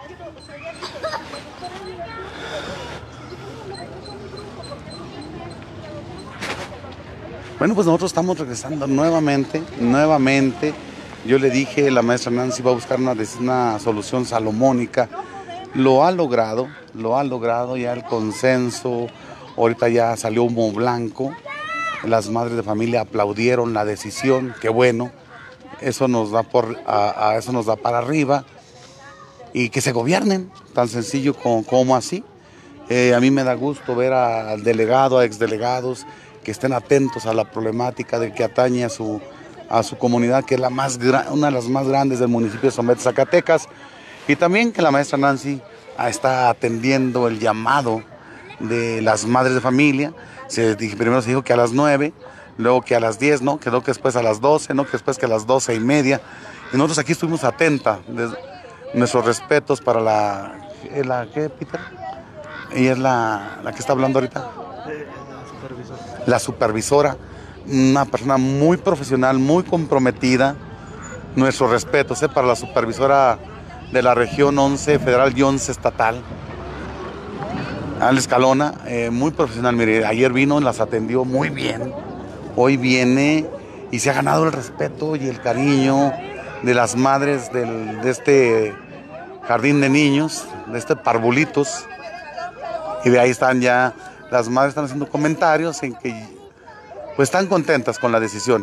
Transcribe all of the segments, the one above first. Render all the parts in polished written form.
Bueno, pues nosotros estamos regresando nuevamente. Yo le dije, la maestra Nancy va a buscar una solución salomónica. Lo ha logrado ya el consenso. Ahorita ya salió humo blanco. Las madres de familia aplaudieron la decisión, qué bueno. Eso nos da eso nos da para arriba. Y que se gobiernen, tan sencillo como así. A mí me da gusto ver al delegado, a exdelegados, que estén atentos a la problemática de que atañe a su comunidad, que es una de las más grandes del municipio de Somex, Zacatecas, y también que la maestra Nancy está atendiendo el llamado de las madres de familia. Primero se dijo que a las 9, luego que a las 10, ¿no? Quedó que después a las 12, ¿no? Que después que a las 12:30, y nosotros aquí estuvimos atentas. Nuestros respetos para ¿qué, Peter? Ella es la que está hablando ahorita. La supervisora, una persona muy profesional, muy comprometida. Nuestros respetos para la supervisora de la región 11 federal y 11 estatal, Alex Escalona, muy profesional. Mire, ayer vino, las atendió muy bien. Hoy viene y se ha ganado el respeto y el cariño de las madres de este jardín de niños, de este Parvulitos. Y de ahí están ya, las madres están haciendo comentarios en que pues están contentas con la decisión.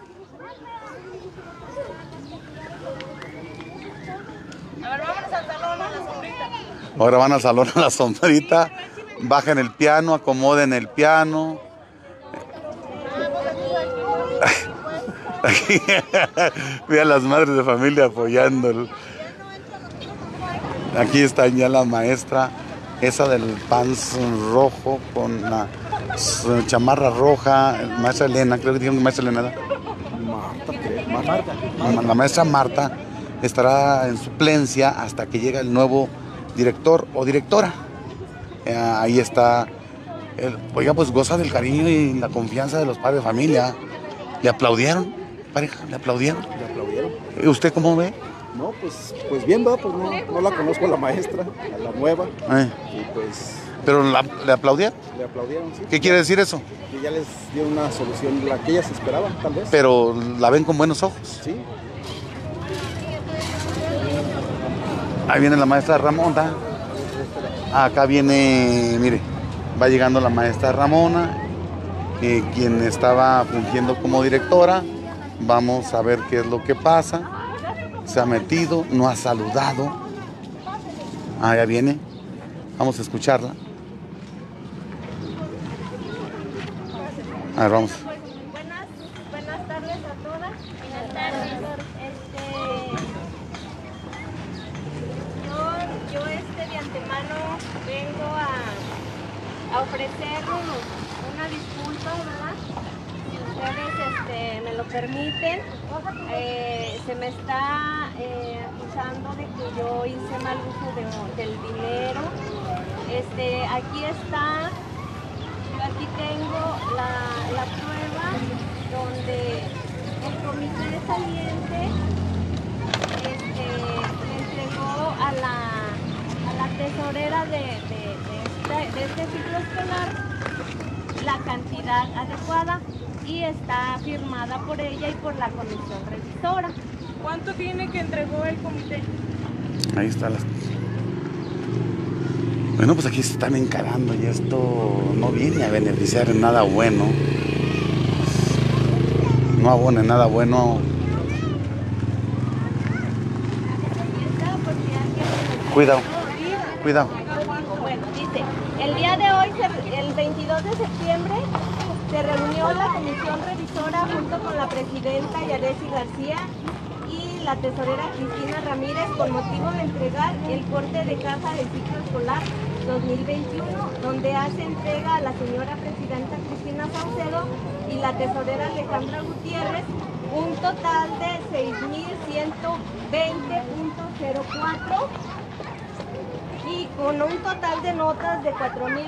Ahora van al salón a la sombrita, bajen el piano, acomoden el piano. Aquí, vean las madres de familia apoyando. Aquí está ya la maestra, esa del pants rojo con la chamarra roja, maestra Elena, creo que dijeron que maestra Elena. La maestra Marta estará en suplencia hasta que llegue el nuevo director o directora. Ahí está. Oiga, pues goza del cariño y la confianza de los padres de familia. ¿Le aplaudieron, pareja? ¿Le aplaudieron? Le aplaudieron. ¿Usted cómo ve? No, pues bien va, pues no la conozco a la maestra, a la nueva. Y pues... ¿Pero le aplaudieron? Le aplaudieron, sí. ¿Qué quiere decir eso? Que ya les dio una solución, la que ellas esperaban, tal vez. Pero la ven con buenos ojos. Sí. Ahí viene la maestra Ramona. Acá viene, mire, va llegando la maestra Ramona, quien estaba fungiendo como directora. Vamos a ver qué es lo que pasa. Se ha metido, no ha saludado. Ya viene. Vamos a escucharla. A ver, vamos. Buenas tardes a todas. Buenas tardes. Yo de antemano vengo a ofrecer una disculpa, ¿verdad? Si ustedes me lo permiten. Se me está acusando de que yo hice mal uso del dinero. Aquí está. Aquí tengo la prueba donde el comité saliente le entregó a la tesorera de este ciclo escolar la cantidad adecuada y está firmada por ella y por la comisión revisora. ¿Cuánto tiene que entregó el comité? Ahí está las... Bueno, pues aquí se están encarando y esto no viene a beneficiar en nada bueno. No abona en nada bueno. Cuidado, cuidado. Bueno, dice, el día de hoy, el 22 de septiembre, se reunió la comisión revisora junto con la presidenta Yaresi García y la tesorera Cristina Ramírez con motivo de entregar el corte de caja del ciclo escolar 2021, donde hace entrega a la señora presidenta Cristina Saucedo y la tesorera Alejandra Gutiérrez un total de 6.120.04 y con un total de notas de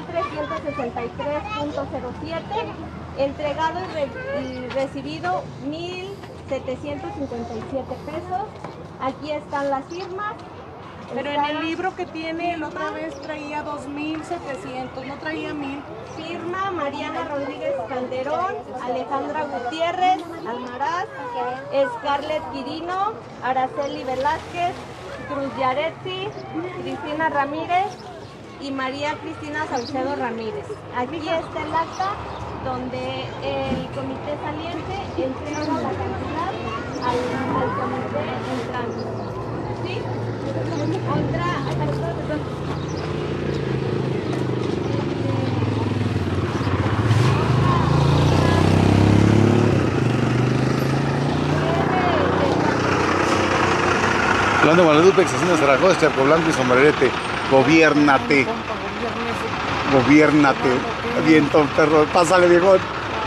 4.363.07, entregado y recibido 1.757 pesos. Aquí están las firmas Pero en el libro que tiene, la otra vez traía 2,700, no traía 1,000. Firma Mariana Rodríguez Calderón, Alejandra Gutiérrez Almaraz, Scarlett Quirino, Araceli Velázquez, Cruz Yaretsi, Cristina Ramírez y María Cristina Saucedo Ramírez. Aquí está el acta donde el comité saliente entrega la cantidad al comité entrante. ¿Sí? Hablando de Guadalupe, Excepción de Zaragoza, Charco Blanco y Sombrerete. Gobiérnate. Gobiérnate. Viento, perro. Pásale, viejón.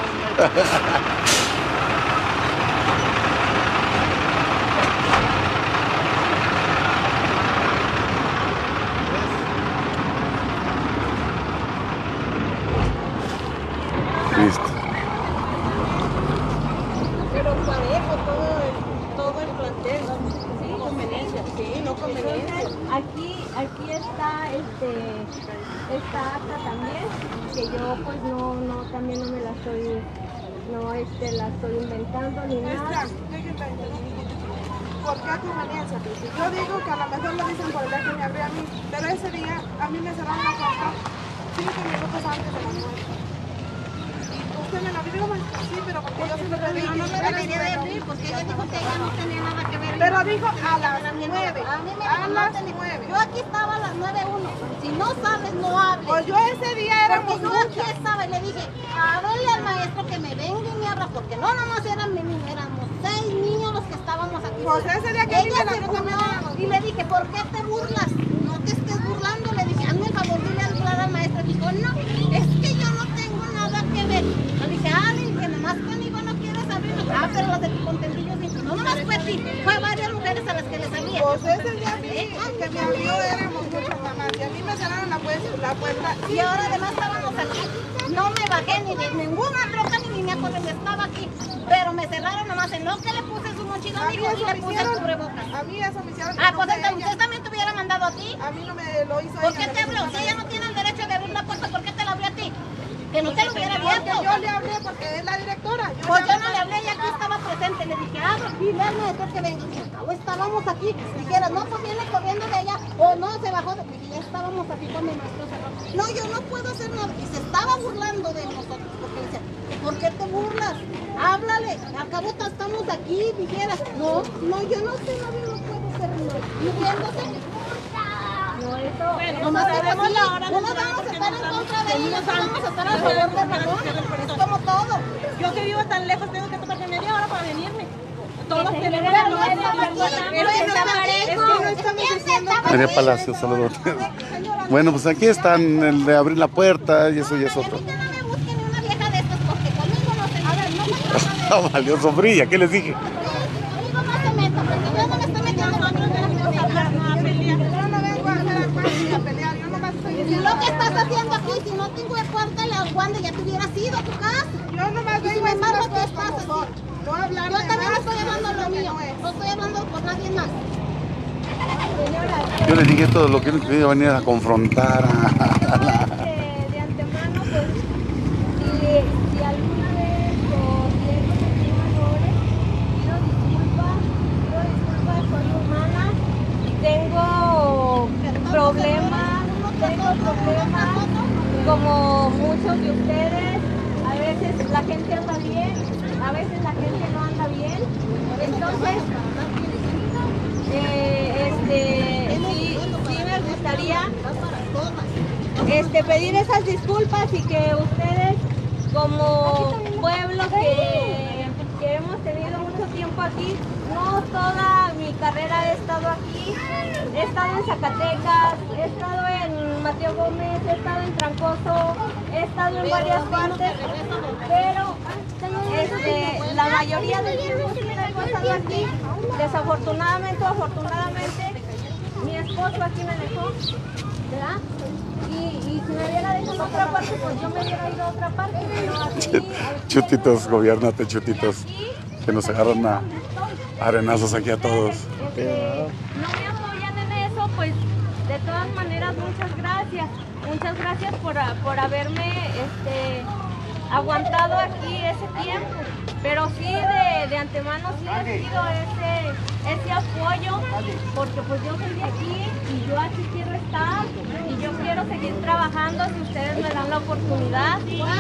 Listo. Pero parejo todo el plantel, ¿no? Sí, conveniencia, sí, no conveniencia. Aquí está esta acta también, que yo pues también no me la estoy, la estoy inventando ni nada. ¿Por qué conveniencia? Yo digo que a lo mejor lo dicen por el día que me abrió a mí, pero ese día a mí me cerraron la puerta 5 minutos antes de las 9. Usted me la abrió, sí, pero porque yo siempre le dije, no me debería de abrir, porque ella dijo que ella no tenía nada que ver. Pero dijo a las 9. A mí me a las 9. Yo aquí estaba a las 9:01. Si no sabes, no hables. Pues yo ese día era porque yo aquí estaba y le dije, háblale al maestro que me venga y me abra, porque no nomás éramos 6 niños los que estábamos aquí. Pues ese día que ella se burló y le dije, ¿por qué te burlas? No te estés burlando. Le dije, hazme el favor, dile a hablar al maestro. Dijo, no, es que yo no tengo nada que ver. Le dije, que nomás conmigo no quieres abrir. Pero las de tu contentillo sí. No nomás fue a ti, fue a varias mujeres a las que les abría. Pues ese día que me abrió éramos muchas mamás y a mí me cerraron la puerta. Y ahora además estábamos aquí. No me bajé ni de ninguna troca ni me acordé, estaba aquí. Pero me cerraron nomás en lo que le puse su mochila a mi hijo y le puse el cubrebocas. A mí eso me hicieron. Pues usted también te hubiera mandado a ti. A mí no me lo hizo. ¿Por qué te abrió? Si ella no tiene el derecho de abrir la puerta, ¿por qué te la abrió a ti? Que no te lo hubiera abierto. Yo le hablé porque es la directora. Pues yo no le hablé y aquí estaba presente. Le dije, dile al maestro que venga. Y acabó, estábamos aquí. Dijera, no, pues viene corriendo de allá. O no, se bajó. Dije, ya estábamos aquí con mi maestro cerrado. No, yo no puedo hacer nada. Y se estaba burlando de nosotros. Porque dice, ¿por qué te burlas? Háblale. Al cabo estamos aquí. Dijeras, no, yo no sé, no puedo hacer nada. Y riéndose. No, eso, Bueno, nomás sabemos la hora. No vamos a estar en contra de ellos, vamos a estar a favor de Ramón. Es como todo. Yo que vivo tan lejos tengo que tomar media hora para venirme. Todos tenemos Pero no estamos aquí. María Palacios, saludos. Bueno, pues aquí están el de abrir la puerta y eso ya es A otro. mí que no me busquen ni una vieja de estas porque conmigo no se mete. A ver, no me Valió sombrilla, ¿qué les dije? conmigo no se meta porque yo no me estoy metiendo con ninguna cosa. Y lo que estás haciendo aquí, si no tengo el cuarto, el aguante ya te hubieras ido a tu casa. Yo nomás Y sin embargo, ¿qué estás haciendo? No hablar Yo de también más, estoy hablando lo mío, no estoy hablando por nadie más. Yo les dije todo lo que iba a venir a confrontar a la... de antemano, pues, si alguna vez o si he cometido errores, pido disculpas, soy humana, tengo problemas como muchos de ustedes. A veces la gente anda bien, a veces la gente no anda bien. Entonces, sí me gustaría pedir esas disculpas y que ustedes, como pueblo que hemos tenido mucho tiempo aquí, no toda mi carrera he estado aquí, he estado en Zacatecas, he estado en Mateo Gómez, he estado en Trancoso, he estado en varias partes, pero la mayoría del tiempo que he pasado aquí, desafortunadamente o afortunadamente, mi esposo aquí me dejó, ¿verdad? Y si me hubiera dejado en otra parte, pues yo me hubiera ido a otra parte, pero aquí... Chutitos, gobiérnate, chutitos. Que nos agarran a arenazos aquí a todos. No me apoyan en eso pues de todas maneras muchas gracias. Muchas gracias por haberme aguantado aquí ese tiempo. Pero sí, de antemano sí les pido ese apoyo, porque pues yo soy de aquí y yo aquí quiero estar y yo quiero seguir trabajando si ustedes me dan la oportunidad.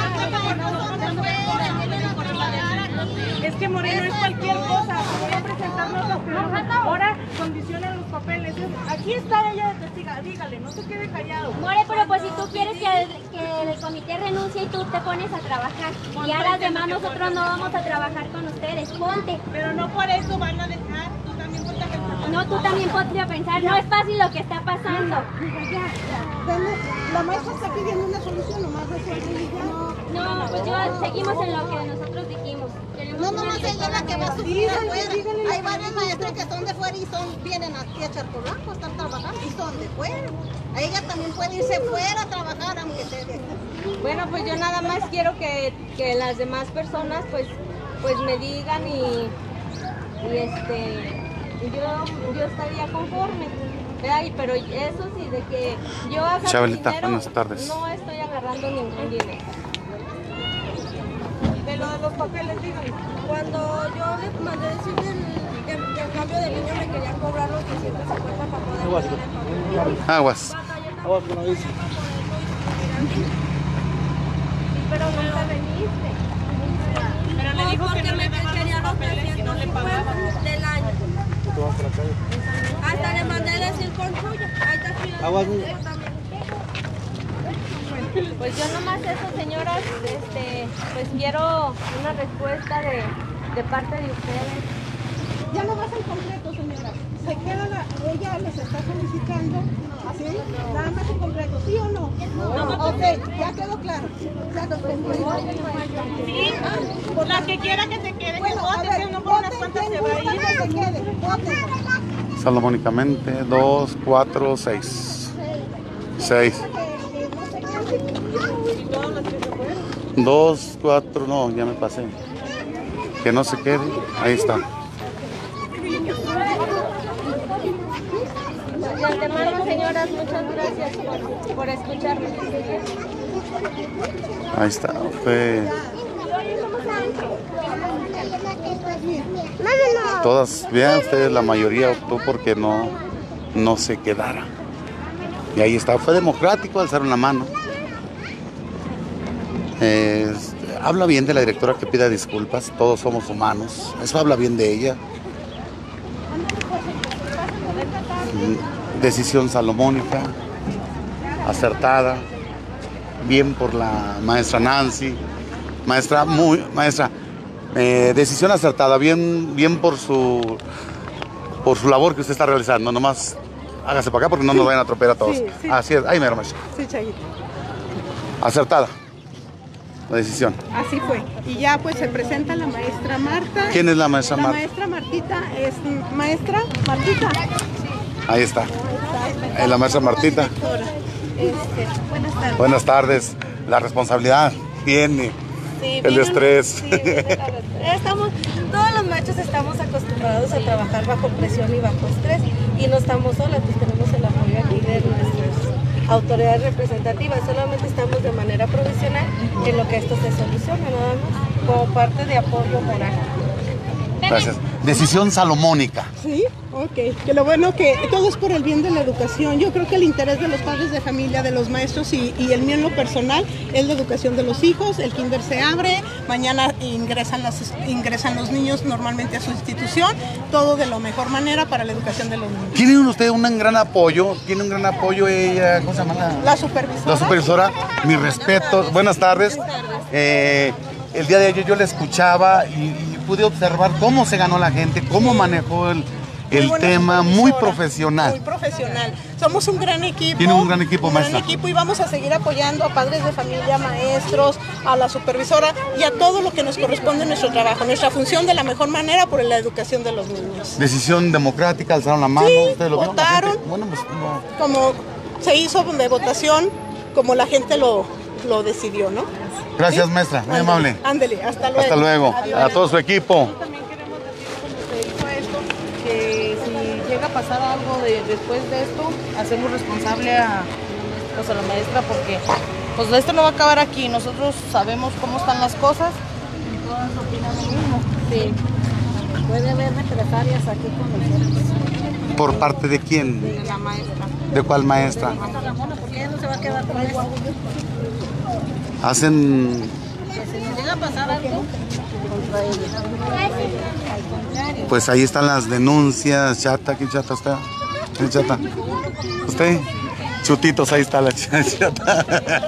Es que Moreno es cualquier cosa, voy a presentarnos ahora condicionan los papeles. Aquí está ella de testiga, dígale, no se quede callado. More, pero pues si tú quieres que el comité renuncie y tú te pones a trabajar, y a las demás nosotros no vamos a trabajar con ustedes, ponte. Pero no por eso van a dejar, tú también ponte a pensar. No, tú también ponte a pensar, no es fácil lo que está pasando. La maestra está pidiendo una solución, nomás resuelve ya. No, pues seguimos en lo que nosotros dijimos. No, nomás ella la que va a sufrir afuera. Hay varias maestras que son de fuera y vienen aquí a Charcolanco, están trabajando y son de fuera. Ella también puede irse fuera a trabajar, aunque esté de aquí. Bueno, pues yo nada más quiero que las demás personas pues me digan y yo estaría conforme. Ay, pero eso sí, de que yo haga Chabelita, dinero, buenas tardes. no estoy agarrando ningún dinero. De lo de los papeles, dígale. Cuando yo les mandé decir que el cambio de niño me querían cobrar los 250 para poder Aguas. Aguas con la bici. Pero nunca veniste. Pero le dijo que no le daban quería los los papeles y no le pagaban. 350 del año. ¿Tú vas a la calle? Hasta le mandé decir con suyo. Ahí está escrito. Aguas. Pues yo nomás eso, señoras, pues quiero una respuesta de parte de ustedes. Ya no vas en concreto, señora. Se queda ella les está solicitando, así, nada más en concreto, ¿sí o no? No. Ok, ya quedó claro. Ya nos Sí, la que quiera que se quede, bueno, que vote, si no por unas cuantas se va a ir. que se quede, voten. Salomónicamente, 2, 4, 6. 6. 2, 4, no, ya me pasé. Que no se quede, ahí está. De antemano, señoras, muchas gracias por escucharme. Ahí está. Todas, vean ustedes, la mayoría optó porque no se quedara. Y ahí está, fue democrático, alzaron la mano. Habla bien de la directora que pida disculpas, todos somos humanos, eso habla bien de ella. Decisión salomónica, acertada, bien por la maestra Nancy, maestra, decisión acertada, bien por su labor que usted está realizando, nomás hágase para acá porque no nos vayan a atropellar a todos. Sí, sí. Así es, ahí me hermano. Sí, Chaguito. Acertada la decisión. Así fue. Y ya pues se presenta la maestra Marta. ¿Quién es la maestra La Marta? maestra Martita es maestra Martita. Ahí está. La maestra Martita. Buenas tardes. Buenas tardes. La responsabilidad tiene. Sí, El estrés. Todos los maestros estamos acostumbrados a trabajar bajo presión y bajo estrés y no estamos solas, pues tenemos el apoyo aquí de nuestras autoridades representativas, solamente estamos de manera provisional en lo que esto se solucione, nada más, como parte de apoyo moral. Gracias. Decisión salomónica. Sí, ok. Que lo bueno que todo es por el bien de la educación. Yo creo que el interés de los padres de familia, de los maestros y el mío en lo personal es la educación de los hijos. El kinder se abre, mañana ingresan los niños normalmente a su institución. Todo de la mejor manera para la educación de los niños. ¿Tiene usted un gran apoyo? ¿Tiene un gran apoyo ella? ¿Cómo se llama? La supervisora. La supervisora. Mis respetos. Buenas tardes. El día de ayer yo le escuchaba y pude observar cómo se ganó la gente, cómo manejó el tema, muy profesional. Muy profesional. Somos un gran equipo. Tiene un gran equipo, maestra. Un gran equipo y vamos a seguir apoyando a padres de familia, maestros, a la supervisora y a todo lo que nos corresponde en nuestro trabajo, nuestra función de la mejor manera por la educación de los niños. Decisión democrática, alzaron la mano. Sí, ¿Ustedes lo vieron? votaron. Bueno, pues no. Como se hizo de votación, como la gente lo decidió, ¿no? Gracias, ¿Sí? maestra, muy Ándale, amable. Ándale, hasta luego. Hasta luego. Adiós. A todo su equipo. También queremos decir, como se hizo esto, que si llega llega a pasar algo después de esto, hacemos responsable a la maestra, porque pues esto no va a acabar aquí. Nosotros sabemos cómo están las cosas y todas opinan lo mismo. Sí. Puede haber represalias aquí con nosotros. ¿Por parte de quién? De la maestra. ¿De cuál maestra? Ramona, porque ella no se va a quedar con eso. Hacen... Que si nos llega a pasar algo contra ella. Al contrario. Pues ahí están las denuncias. Chata, ¿quién chata usted? ¿Quién chata? ¿Usted? Chutitos, ahí está la chata.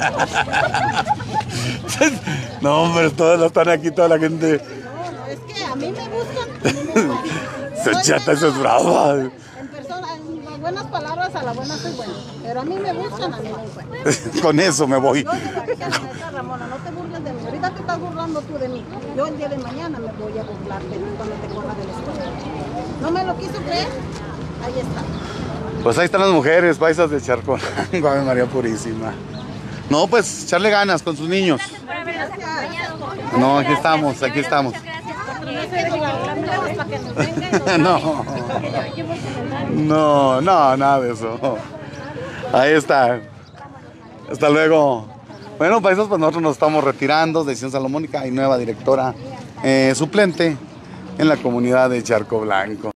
No, hombre, todas están aquí, toda la gente. No, es que a mí me buscan. Esa chata, eso es brava. En persona, en las buenas palabras, a la buena soy buena. Pero a mí me buscan, a mí me encuentran. Con eso me voy. Yo te la dije a la maestra Ramona, no te burles de mí. Ahorita te estás burlando tú de mí. Yo el día de mañana me voy a burlar de mí cuando te corra de la escuela. ¿No me lo quiso creer? Ahí está. Pues ahí están las mujeres, paisas de Charcón. Ave María Purísima. No, pues echarle ganas con sus niños. Gracias por habernos acompañado. No, aquí estamos, aquí estamos. No, no, nada de eso. Ahí está. Hasta luego. Bueno, paisas, pues nosotros nos estamos retirando. Decisión Salomónica y nueva directora suplente en la comunidad de Charco Blanco.